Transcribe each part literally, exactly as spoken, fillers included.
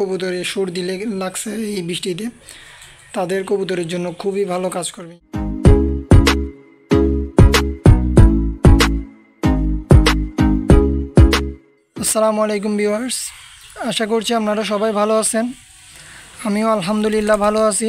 কবুতরের সর্দি লাগছে এই বৃষ্টিতে, তাদের কবুতরের জন্য খুবই ভালো কাজ করবে। আসসালামু আলাইকুম ভিউয়ার্স, আশা করছি আপনারা সবাই ভালো আছেন। আমিও আলহামদুলিল্লাহ ভালো আছি।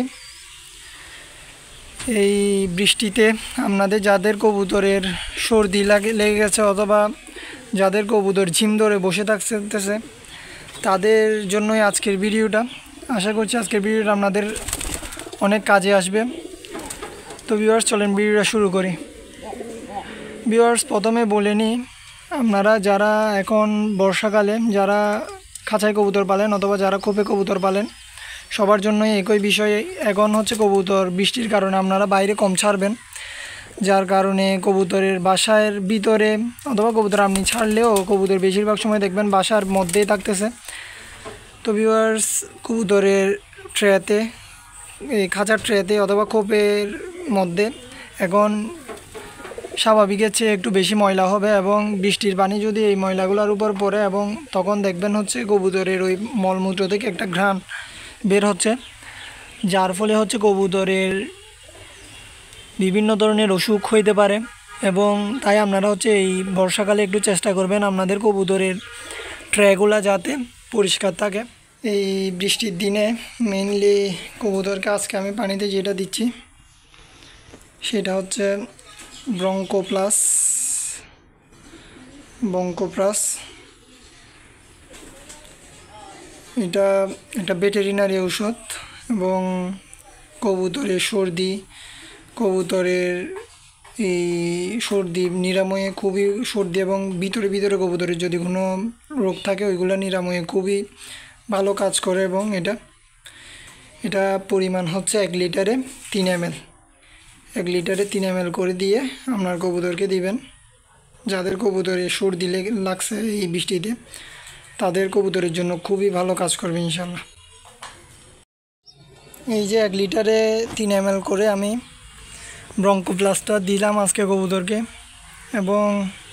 এই বৃষ্টিতে আপনাদের যাদের কবুতরের সর্দি লাগে লেগে গেছে অথবা যাদের কবুতর ঝিম ধরে বসে থাকতেছে তাদের জন্যই আজকের ভিডিওটা। আশা করছি আজকের ভিডিওটা আপনাদের অনেক কাজে আসবে। তো ভিউয়ার্স, চলেন ভিডিওটা শুরু করি। ভিউয়ার্স, প্রথমে বলে নিই, আপনারা যারা এখন বর্ষাকালে যারা খাঁচায় কবুতর পালেন অথবা যারা খোপে কবুতর পালেন সবার জন্যই একই বিষয়ে। এখন হচ্ছে কবুতর বৃষ্টির কারণে আপনারা বাইরে কম ছাড়বেন, যার কারণে কবুতরের বাসার ভিতরে অথবা কবুতর আপনি ছাড়লেও কবুতর বেশিরভাগ সময় দেখবেন বাসার মধ্যেই থাকতেছে। তো ভিউয়ার্স, কবুতরের ট্রেতে, এই খাঁচার ট্রেতে অথবা খোপের মধ্যে এখন স্বাভাবিকের চেয়ে একটু বেশি ময়লা হবে এবং বৃষ্টির পানি যদি এই ময়লাগুলোর উপর পড়ে এবং তখন দেখবেন হচ্ছে কবুতরের ওই মলমূত্র থেকে একটা ঘ্রাণ বের হচ্ছে, যার ফলে হচ্ছে কবুতরের বিভিন্ন ধরনের অসুখ হইতে পারে। এবং তাই আপনারা হচ্ছে এই বর্ষাকালে একটু চেষ্টা করবেন আপনাদের কবুতরের ট্রেগুলা যাতে পরিষ্কার থাকে। এই বৃষ্টির দিনে মেইনলি কবুতরকে আজকে আমি পানিতে যেটা দিচ্ছি সেটা হচ্ছে ব্রঙ্কো প্লাস বঙ্কো প্লাস। এটা একটা ভেটেরিনারি ঔষধ এবং কবুতরের সর্দি কবুতরের এই সর্দি নিরাময়ে খুবই, সর্দি এবং ভিতরে ভিতরে কবুতরের যদি কোনো রোগ থাকে ওইগুলো নিরাময়ে খুবই ভালো কাজ করে। এবং এটা এটা পরিমাণ হচ্ছে এক লিটারে তিন এম এল এক লিটারে তিন এম এল করে দিয়ে আপনার কবুতরকে দিবেন। যাদের কবুতরের সর্দি লাগছে এই বৃষ্টিতে তাদের কবুতরের জন্য খুবই ভালো কাজ করবে ইনশাল্লাহ। এই যে এক লিটারে তিন এম এল করে আমি ব্রঙ্কো প্লাসটা দিলাম আজকে কবুতরকে। এবং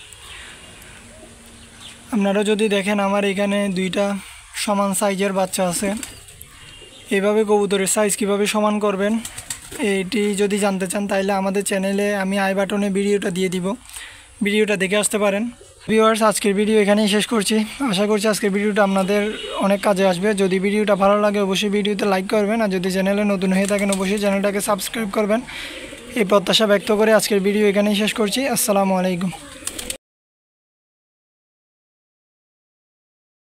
আপনারা যদি দেখেন আমার এখানে দুইটা সমান সাইজের বাচ্চা আছে। এইভাবে কবুতরের সাইজ কিভাবে সমান করবেন এইটি যদি জানতে চান তাহলে আমাদের চ্যানেলে আমি আই বাটনে ভিডিওটা দিয়ে দিব, ভিডিওটা দেখে আসতে পারেন। ভিউয়ার্স, আজকের ভিডিও এখানেই শেষ করছি। আশা করছি আজকের ভিডিওটা আপনাদের অনেক কাজে আসবে। যদি ভিডিওটা ভালো লাগে অবশ্যই ভিডিওতে লাইক করবেন, আর যদি চ্যানেলে নতুন হয়ে থাকেন অবশ্যই চ্যানেলটাকে সাবস্ক্রাইব করবেন। এই প্রত্যাশা ব্যক্ত করে আজকের ভিডিও এখানেই শেষ করছি। আসসালামু আলাইকুম।